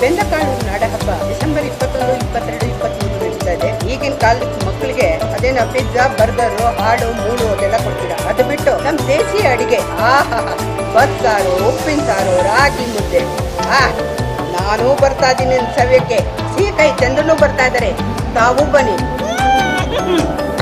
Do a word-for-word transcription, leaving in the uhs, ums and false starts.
ಬೆಂದಕಾಳು ನಾಡ ಹಬ್ಬ ಡಿಸೆಂಬರ್ ಇಪ್ಪತ್ತೊಂದು ಇಪ್ಪತ್ತೆರಡು ಇಪ್ಪತ್ಮೂರು ನಡೀತಾ ಇದೆ. ಈಗಿನ ಕಾಲದ ಮಕ್ಕಳಿಗೆ ಅದೇನ ಪಿಜ್ಜಾ ಬರ್ಗರು ಹಾಡು ಮೂಡು ಅದೆಲ್ಲ ಕೊಡ್ತೀರಾ. ಅದು ಬಿಟ್ಟು ನಮ್ ದೇಸಿ ಅಡಿಗೆ ಆಹಾ ಬಸ್ಸಾರು ಉಪ್ಪಿನ ಸಾರು ರಾಗಿ ಮುದ್ದೆ. ಆ ನಾನು ಬರ್ತಾ ಇದೀನಿ ಸವ್ಯಕ್ಕೆ. ಸಿಹಿಕೈ ಚಂದ್ರನು ಬರ್ತಾ ಇದಾರೆ, ತಾವು ಬನ್ನಿ.